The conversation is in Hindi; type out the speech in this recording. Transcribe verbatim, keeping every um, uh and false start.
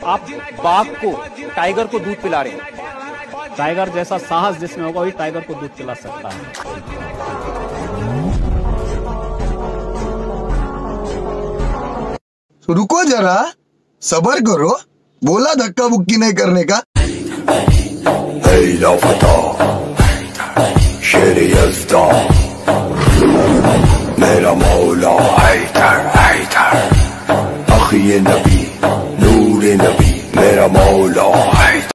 आप बाघ को, टाइगर को दूध पिला रहे हैं। टाइगर जैसा साहस जिसमें होगा वही टाइगर को दूध पिला सकता है। रुको जरा, सबर करो, बोला धक्का बुक्की नहीं करने का। शेर यज़्दा मेरा मौला हैदर हैदर, अखी नबी नूर नबी मेरा मौला है।